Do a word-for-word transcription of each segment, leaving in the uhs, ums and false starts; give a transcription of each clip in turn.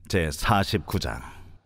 제사십구 장.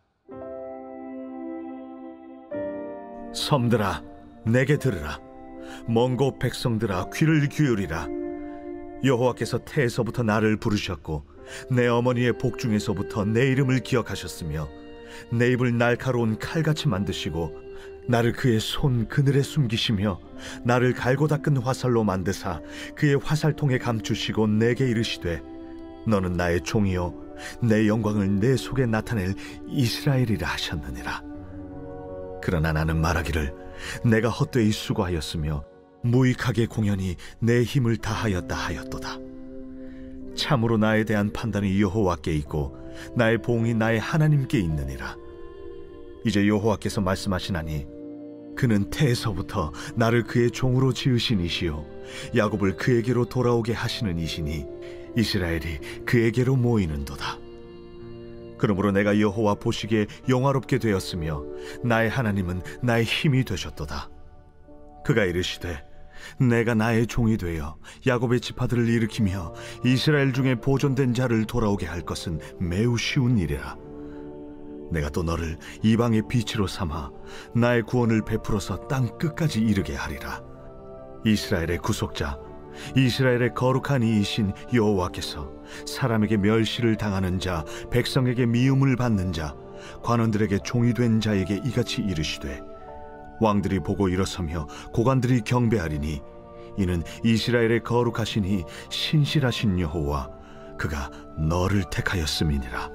섬들아, 내게 들으라. 먼 곳 백성들아, 귀를 기울이라. 여호와께서 태에서부터 나를 부르셨고 내 어머니의 복중에서부터 내 이름을 기억하셨으며 내 입을 날카로운 칼같이 만드시고 나를 그의 손 그늘에 숨기시며 나를 갈고 닦은 화살로 만드사 그의 화살통에 감추시고 내게 이르시되 너는 나의 종이요 내 영광을 내 속에 나타낼 이스라엘이라 하셨느니라. 그러나 나는 말하기를 내가 헛되이 수고하였으며 무익하게 공연히 내 힘을 다하였다 하였도다. 참으로 나에 대한 판단이 여호와께 있고 나의 보응이 나의 하나님께 있느니라. 이제 여호와께서 말씀하시나니 그는 태에서부터 나를 그의 종으로 지으신 이시요 야곱을 그에게로 돌아오게 하시는 이시니 이스라엘이 그에게로 모이는도다. 그러므로 내가 여호와 보시기에 영화롭게 되었으며 나의 하나님은 나의 힘이 되셨도다. 그가 이르시되 내가 나의 종이 되어 야곱의 지파들을 일으키며 이스라엘 중에 보존된 자를 돌아오게 할 것은 매우 쉬운 일이라. 내가 또 너를 이방의 빛으로 삼아 나의 구원을 베풀어서 땅 끝까지 이르게 하리라. 이스라엘의 구속자, 이스라엘의 거룩한 이이신 여호와께서 사람에게 멸시를 당하는 자, 백성에게 미움을 받는 자, 관원들에게 종이 된 자에게 이같이 이르시되 왕들이 보고 일어서며 고관들이 경배하리니 이는 이스라엘의 거룩하시니 신실하신 여호와 그가 너를 택하였음이니라.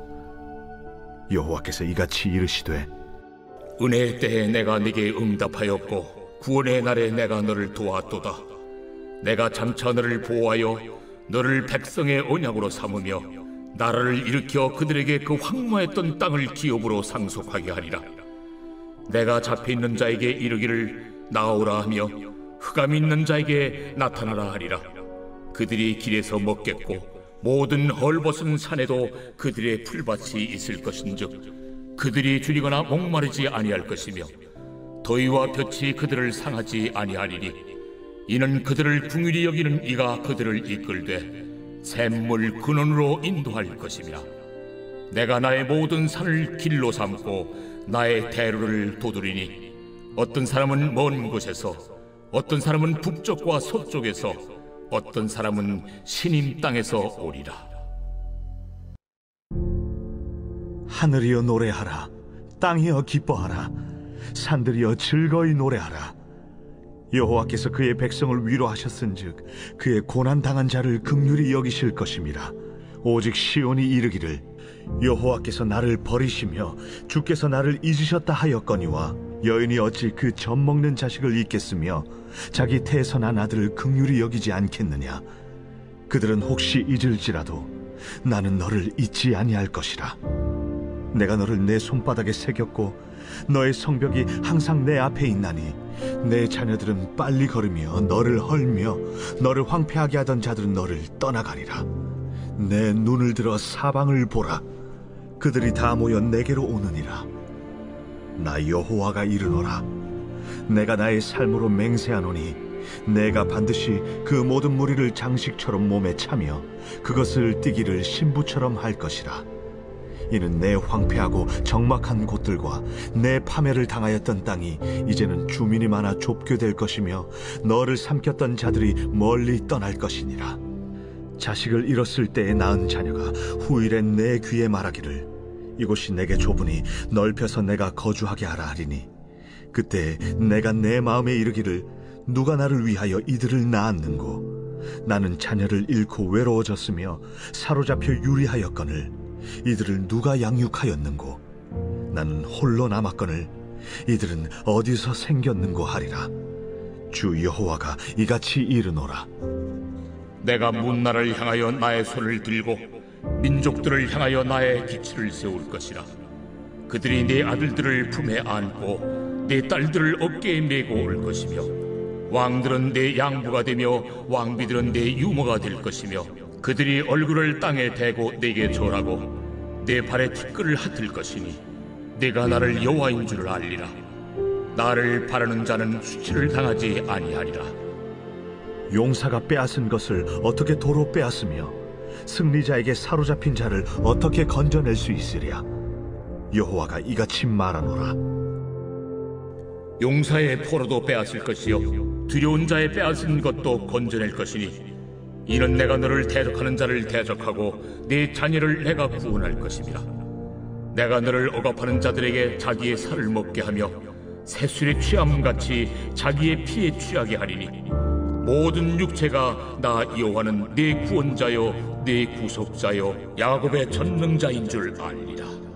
여호와께서 이같이 이르시되 은혜의 때에 내가 네게 응답하였고 구원의 날에 내가 너를 도왔도다. 내가 장차 너를 보호하여 너를 백성의 언약으로 삼으며 나라를 일으켜 그들에게 그 황무했던 땅을 기업으로 상속하게 하리라. 내가 잡혀있는 자에게 이르기를 나오라 하며 흑암이 있는 자에게 나타나라 하리라. 그들이 길에서 먹겠고 모든 헐벗은 산에도 그들의 풀밭이 있을 것인즉 그들이 줄이거나 목마르지 아니할 것이며 더위와 볕이 그들을 상하지 아니하리니 이는 그들을 긍휼히 여기는 이가 그들을 이끌되 샘물 근원으로 인도할 것이며 내가 나의 모든 산을 길로 삼고 나의 대로를 도두리니 어떤 사람은 먼 곳에서 어떤 사람은 북쪽과 서쪽에서 어떤 사람은 신임 땅에서 오리라. 하늘이여 노래하라. 땅이여 기뻐하라. 산들이여 즐거이 노래하라. 여호와께서 그의 백성을 위로하셨은즉 그의 고난당한 자를 긍휼히 여기실 것임이라. 오직 시온이 이르기를 여호와께서 나를 버리시며 주께서 나를 잊으셨다 하였거니와 여인이 어찌 그 젖 먹는 자식을 잊겠으며 자기 태에서 난 아들을 긍휼히 여기지 않겠느냐. 그들은 혹시 잊을지라도 나는 너를 잊지 아니할 것이라. 내가 너를 내 손바닥에 새겼고 너의 성벽이 항상 내 앞에 있나니 내 자녀들은 빨리 걸으며 너를 헐며 너를 황폐하게 하던 자들은 너를 떠나가리라. 내 눈을 들어 사방을 보라. 그들이 다 모여 내게로 오느니라. 나 여호와가 이르노라. 내가 나의 삶으로 맹세하노니 내가 반드시 그 모든 무리를 장식처럼 몸에 차며 그것을 띠기를 신부처럼 할 것이라. 이는 내 황폐하고 적막한 곳들과 내 파멸을 당하였던 땅이 이제는 주민이 많아 좁게 될 것이며 너를 삼켰던 자들이 멀리 떠날 것이니라. 자식을 잃었을 때에 낳은 자녀가 후일에 내 귀에 말하기를 이곳이 내게 좁으니 넓혀서 내가 거주하게 하라 하리니 그때 내가 내 마음에 이르기를 누가 나를 위하여 이들을 낳았는고. 나는 자녀를 잃고 외로워졌으며 사로잡혀 유리하였거늘 이들을 누가 양육하였는고. 나는 홀로 남았거늘 이들은 어디서 생겼는고 하리라. 주 여호와가 이같이 이르노라. 내가 문나라를 향하여 나의 손을 들고 민족들을 향하여 나의 기치를 세울 것이라. 그들이 내 아들들을 품에 안고 내 딸들을 어깨에 메고 올 것이며 왕들은 내 양부가 되며 왕비들은 내 유모가 될 것이며 그들이 얼굴을 땅에 대고 내게 절하고 내 발에 티끌을 핫을 것이니 내가 나를 여호와인 줄을 알리라. 나를 바라는 자는 수치를 당하지 아니하리라. 용사가 빼앗은 것을 어떻게 도로 빼앗으며 승리자에게 사로잡힌 자를 어떻게 건져낼 수 있으랴? 여호와가 이같이 말하노라. 용사의 포로도 빼앗을 것이요 두려운 자의 빼앗은 것도 건져낼 것이니 이는 내가 너를 대적하는 자를 대적하고 네 자녀를 내가 구원할 것임이라. 내가 너를 억압하는 자들에게 자기의 살을 먹게 하며 새술에 취함같이 자기의 피에 취하게 하리니 모든 육체가 나 여호와는 네 구원자요 네 구속자요 야곱의 전능자인 줄 알리라.